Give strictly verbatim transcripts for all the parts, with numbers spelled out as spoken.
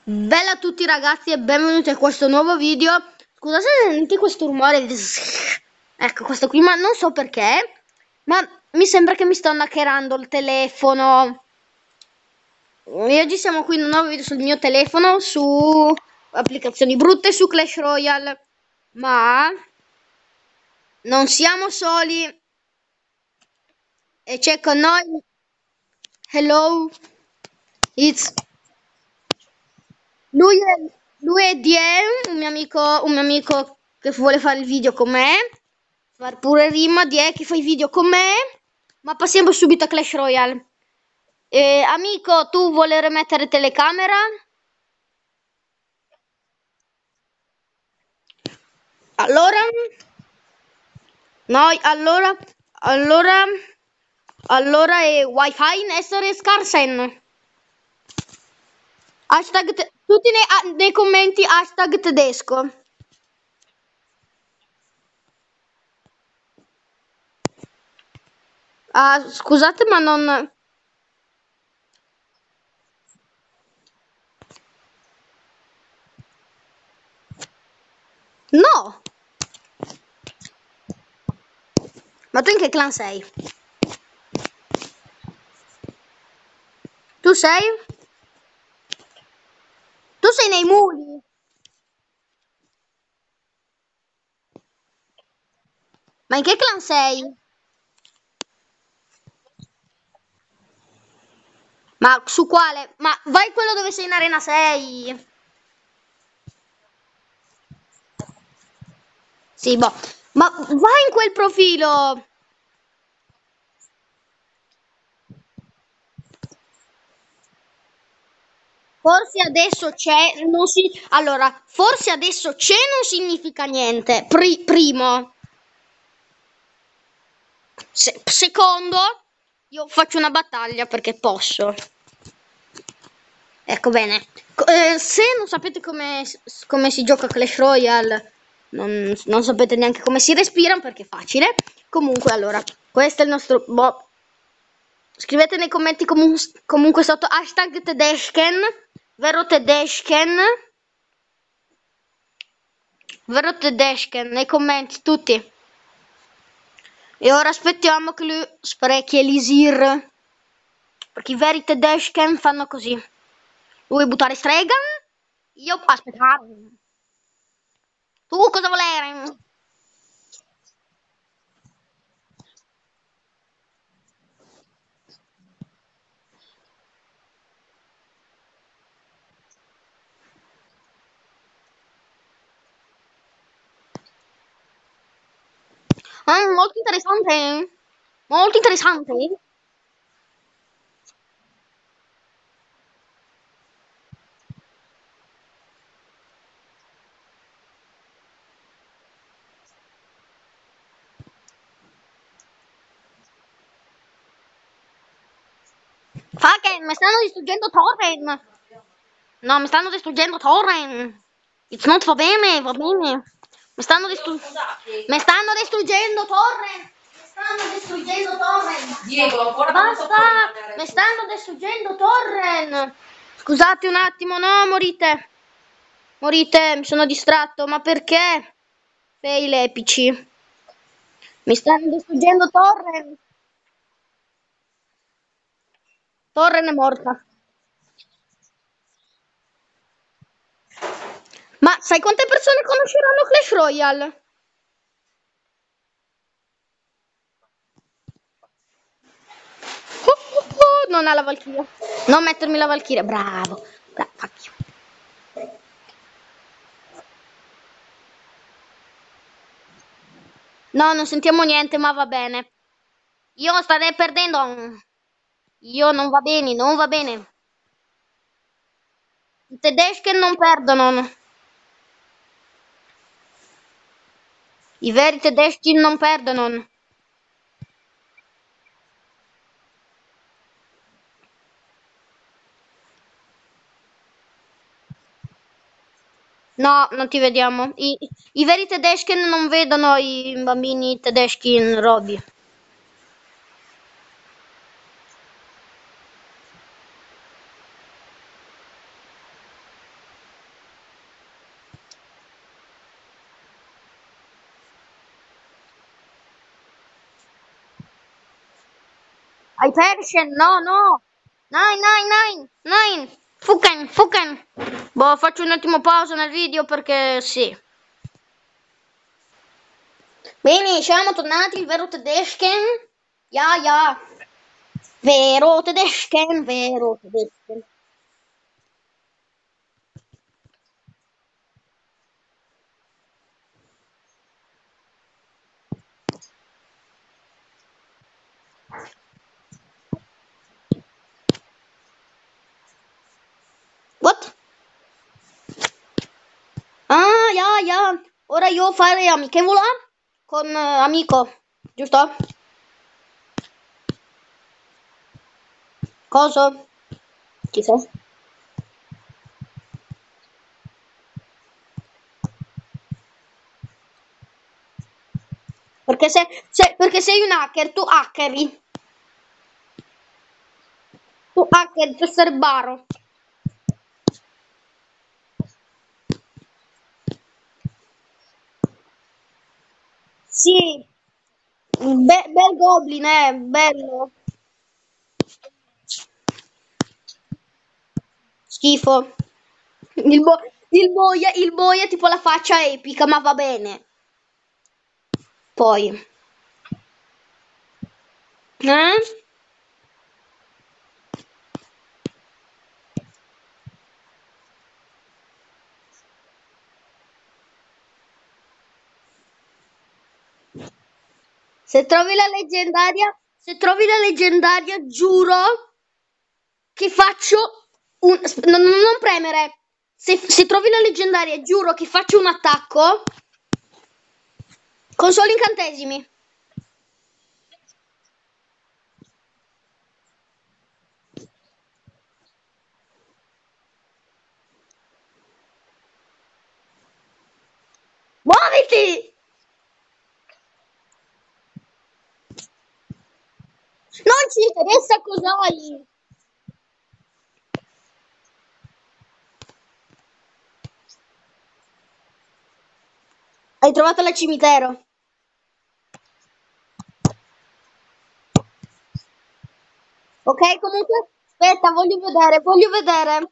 Bella a tutti ragazzi e benvenuti a questo nuovo video. Scusate se sentite questo rumore. Ecco, questo qui, ma non so perché, ma mi sembra che mi sto hackerando il telefono. E oggi siamo qui in un nuovo video sul mio telefono, su applicazioni brutte, su Clash Royale. Ma non siamo soli e c'è con noi. Hello, it's Lui è, lui è D E, un mio amico, un mio amico che vuole fare il video con me, far pure rima, D E che fa i video con me, ma passiamo subito a Clash Royale. Eh, amico, tu vuoi rimettere telecamera? Allora, no, allora, allora, allora è wifi in essere scarsen. Hashtag, te- tutti nei, ah, nei commenti hashtag tedesco. Ah, scusate, ma non... No! Ma tu in che clan sei? Tu sei? Tu sei nei muli. Ma in che clan sei? Ma su quale? Ma vai quello dove sei in arena sei. Sì, boh. Ma vai in quel profilo. Forse adesso c'è, non si... Allora, forse adesso c'è non significa niente. Pri- primo. Se- secondo, io faccio una battaglia perché posso. Ecco bene. Co- eh, se non sapete come, come si gioca Clash Royale, non, non sapete neanche come si respira perché è facile. Comunque, allora, questo è il nostro. Boh. Scrivete nei commenti comu- comunque sotto hashtag Tedesken, vero Tedesken, vero Tedesken, nei commenti tutti. E ora aspettiamo che lui sprechi Elisir. Perché i veri Tedesken fanno così. Lui buttare strega, io aspettare. Tu cosa volere? Ah, molto interessante. Molto interessante. Fa che mi stanno distruggendo Torren. No, mi stanno distruggendo Torren. It's not va bene, va bene. Mi stanno distruggendo. Mi stanno distruggendo Torren. Mi stanno distruggendo Torren. Diego, ancora basta. Mi stanno distruggendo Torren. Scusate un attimo, no, morite. Morite, mi sono distratto, ma perché? Fail epici. Mi stanno distruggendo Torren. Torren è morta. Ma sai quante persone conosceranno Clash Royale? Oh, oh, oh, non ha la Valchiria. Non mettermi la Valchiria, bravo. Bra- cacchio. No, non sentiamo niente, ma va bene. Io starei perdendo. Io non va bene, non va bene. I tedeschi non perdono. I veri tedeschi non perdono. No, non ti vediamo. I, i veri tedeschi non vedono i bambini tedeschi in Robby. Hyperion, no, no. Nine, nine, nine, nine. Fucken, fucken. Boh, faccio un attimo pausa nel video perché sì. Bene, siamo tornati, il vero Tedesken. Ja, ja. Vero Tedesken, vero Tedesken. What? Ah, ja, ja. Ora io fare amichevole con eh, amico, giusto? Cosa? Chi sa? Perché, se, se- perché sei un hacker, tu hackeri. Tu hackeri, tu essere baro. Sì, Be- bel goblin, eh, bello. Schifo. Il, bo- il boia, il boia tipo la faccia epica, ma va bene. Poi, eh? Se trovi la leggendaria, se trovi la leggendaria, giuro che faccio un... non, non premere. Se, se trovi la leggendaria, giuro che faccio un attacco con solo incantesimi. Muoviti! Non ci interessa cos'hai. Hai trovato la cimitero. Ok, comunque, aspetta, voglio vedere, voglio vedere.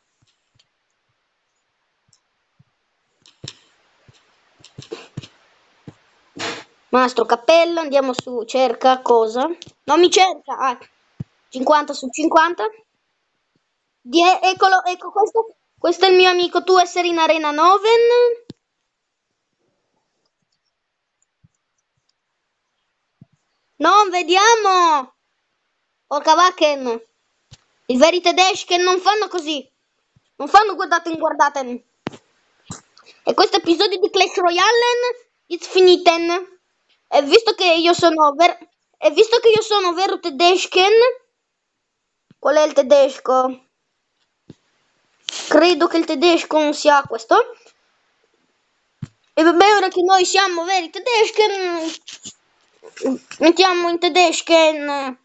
Mastro cappello, andiamo su, cerca cosa? Non mi cerca, ah, cinquanta su cinquanta. Die- eccolo, ecco, questo, questo è il mio amico, tu essere in arena Noven. Non vediamo! Porca vacken! I veri tedeschi che non fanno così. Non fanno guardate in guardate. E questo episodio di Clash Royale it's finiten. E visto che io sono ver- e visto che io sono vero tedesken, qual è il tedesco? Credo che il tedesco non sia questo. E vabbè, ora che noi siamo veri tedesken, mettiamo in tedesken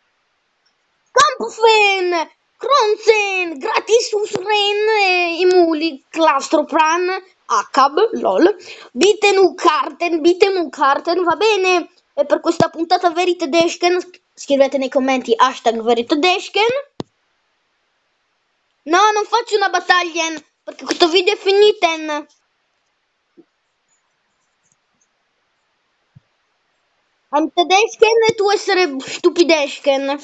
Kampfen, Kronzen, Gratisus Ren, eh, Imuli, Klastropran, Akab, lol, Bitenu Karten, Bitenu Karten, va bene? E per questa puntata Veri Tedesken, scrivete nei commenti hashtag Veri Tedesken. No, non faccio una battaglia, perché questo video è finito. Am Tedesken e tu essere stupidesken.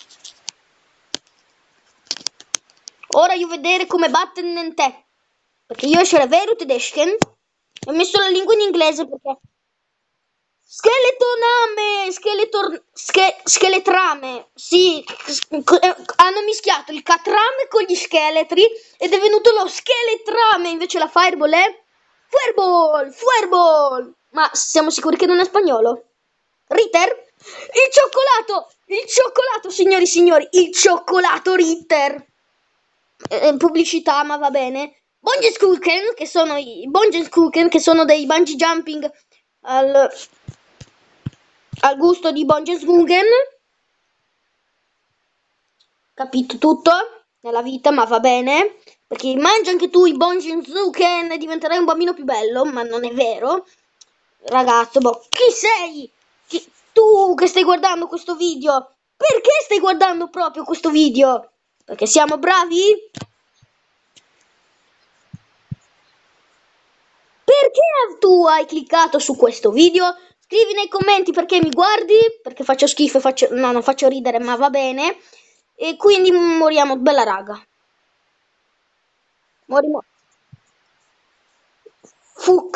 Ora io vedere come battere te. Perché io essere vero tedesken. Ho messo la lingua in inglese perché... Skeletoname! Skeletor... Ske... Scheletrame! Sì, eh, hanno mischiato il catrame con gli scheletri ed è venuto lo scheletrame invece la fireball è... Fireball! Fireball! Ma siamo sicuri che non è spagnolo? Ritter? Il cioccolato! Il cioccolato, signori e signori! Il cioccolato Ritter! Eh, pubblicità, ma va bene. Bongeskuken, che sono i Bongeskuken, che sono dei bungee jumping al, al gusto di Bongeskuken. Capito tutto nella vita, ma va bene. Perché mangia anche tu i Bongeskuken e diventerai un bambino più bello, ma non è vero. Ragazzo, boh, chi sei? Chi, tu che stai guardando questo video? Perché stai guardando proprio questo video? Perché siamo bravi? Perché tu hai cliccato su questo video? Scrivi nei commenti perché mi guardi, perché faccio schifo e faccio... No, non faccio ridere, ma va bene. E quindi moriamo, bella raga. Morimo. Fuck.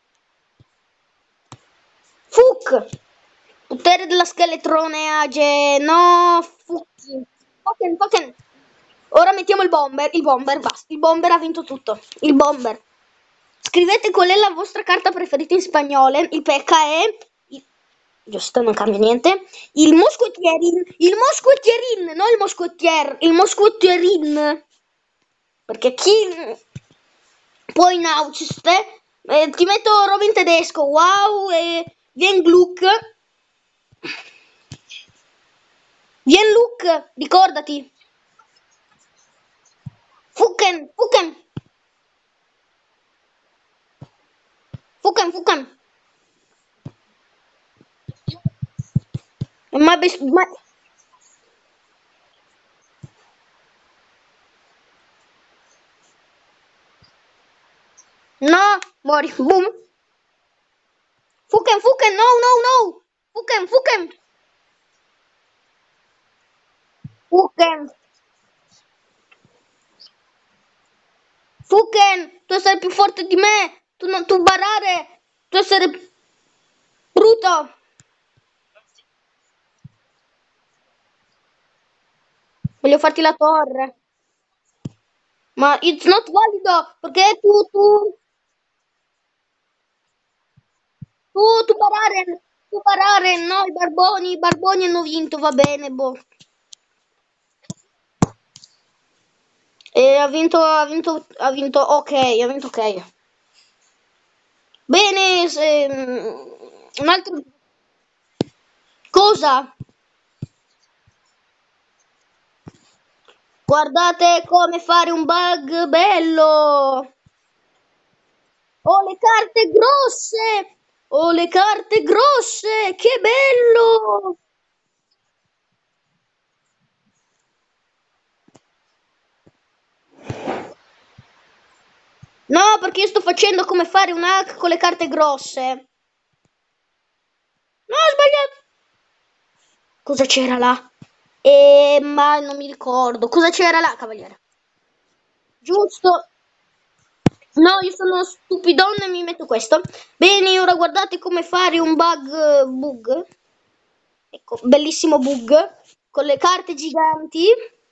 Fuck. Potere della scheletrone Age. No, fucchi. Fucken, fucken. Ora mettiamo il bomber, il bomber, basta. Il bomber ha vinto tutto. Il bomber. Scrivete qual è la vostra carta preferita in spagnolo. Il P K è... il- Giusto, non cambia niente. Il Mosquetierin. Il Mosquetierin, no il Mosquetier. Il Mosquetierin. Perché chi... Poi Nauciste. Eh, ti metto roba in tedesco. Wow. E... Vien Gluck. Vien Luc. Ricordati. Fucken. Fucken. Fucken. Fucken. Ma... bes- ma... No. Mori. Boom. Fucken, Fucken, no, no, no. Fucken, Fucken. Fucken. Fucken, tu sei più forte di me. Tu non tu barare. Tu essere brutto. Voglio farti la torre. Ma it's not valido. Perché tu, tu, tu, tu barare. Tu barare. No, i barboni, i barboni hanno vinto. Va bene, boh. E ha vinto, ha vinto, ha vinto, ok, ha vinto ok. Bene, se, mm, un altro... Cosa? Guardate come fare un bug bello! Ho le carte grosse! Ho le carte grosse! Che bello! No, perché io sto facendo come fare un hack con le carte grosse. No, ho sbagliato! Cosa c'era là? Eh, ma non mi ricordo. Cosa c'era là, cavaliere? Giusto. No, io sono stupidone e mi metto questo. Bene, ora guardate come fare un bug bug. Ecco, bellissimo bug con le carte giganti.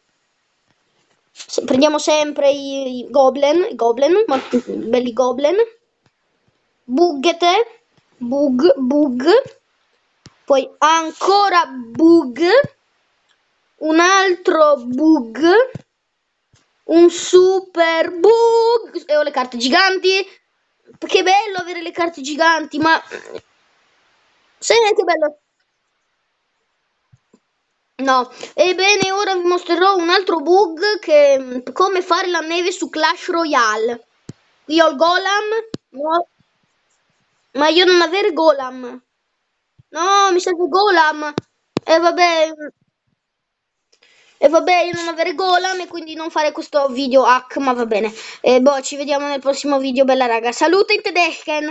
Se- prendiamo sempre i, i goblin, i goblin, ma belli goblin. Buggete, bug, bug. Poi ancora bug, un altro bug, un super bug. E ho le carte giganti. Che bello avere le carte giganti, ma... Sai che bello? No, ebbene ora vi mostrerò un altro bug che come fare la neve su Clash Royale. Io ho il Golem, no, ma io non avere Golem. No, mi serve Golem. E vabbè, e vabbè, io non avere Golem e quindi non fare questo video hack, ma va bene. E boh, ci vediamo nel prossimo video, bella raga. Salute in Tedesken.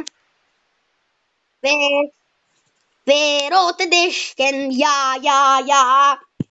Ve- Vero Tedesken, ja, ja, ja.